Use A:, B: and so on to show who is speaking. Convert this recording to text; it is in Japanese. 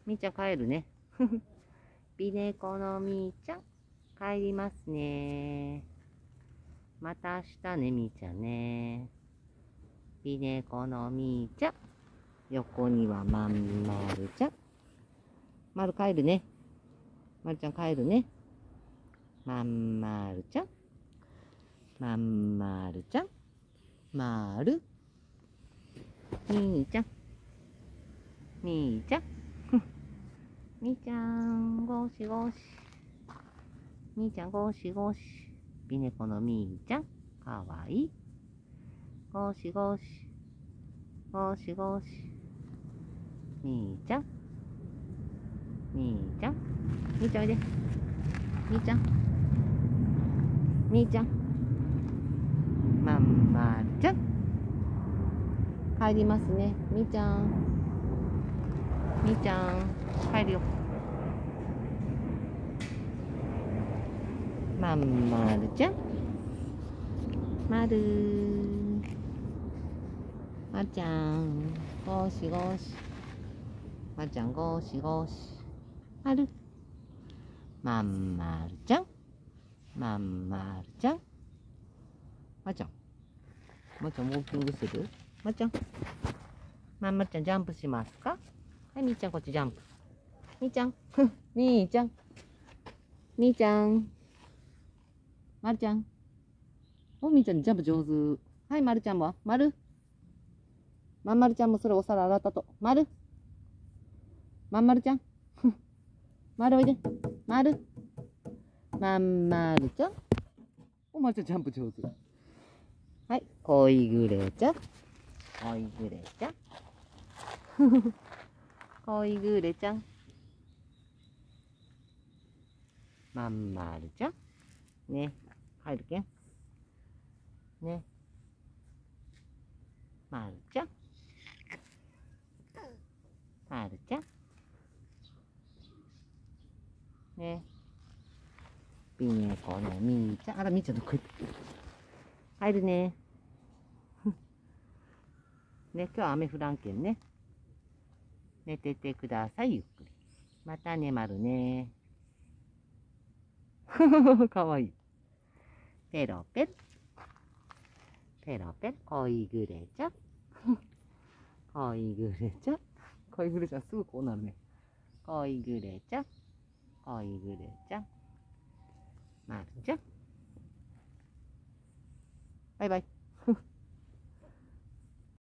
A: みーちゃん帰るね。美猫のみーちゃん、帰りますね。また明日ね、みーちゃんね。美猫のみーちゃん。横にはまんまるちゃん。まる帰るね。まるちゃん帰るね。まんまるちゃん。まんまるちゃん。まる。みーちゃん。みーちゃん。みーちゃん、ゴシゴシ。みーちゃん、ゴシゴシ。美猫のみーちゃん、かわいい。ゴシゴシ。ゴシゴシ。みーちゃん。みーちゃん。みーちゃんおいで。みーちゃん。みーちゃん。まんまるちゃん。帰りますね。みーちゃん。みーちゃん、帰るよ。まんまるちゃん。まるー。まるちゃん、ゴシゴシ。まるちゃん、ゴシゴシ。まる。まんまるちゃん。まんまるちゃん。まるちゃん。まるちゃん、ウォーキングする？まるちゃん。まるちゃん、ジャンプしますか？はい、みーちゃん、こっちジャンプ。みーちゃん。みーちゃん。みーちゃん。まるちゃん。お、みーちゃん、ジャンプ上手。はい、まるちゃんも。まる。まんまるちゃんもそれお皿洗ったと。まる。まんまるちゃん。まるおいで。まる。まんまるちゃん。お、まるちゃんジャンプ上手。はい、こいぐれちゃん。こいぐれちゃん。こいぐれちゃん。まんまるちゃん。ね。入るけん。ね。まるちゃん。まるちゃん。ね。美猫のみーちゃん。あら、みーちゃんどこ行った？入るね。ね、今日は雨降らんけんね。寝ててください、ゆっくり。またね、まるね。かわいい。ペロペロ。ペロペロ。こいぐれちゃん。こいぐれちゃん。こいぐれちゃん、すぐこうなるね。こいぐれちゃん。こいぐれちゃん。まるちゃん。バイバイ。